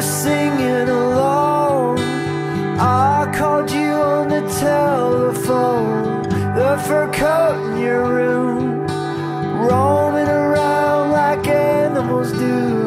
were singing alone. I called you on the telephone. The fur coat in your room, roaming around like animals do.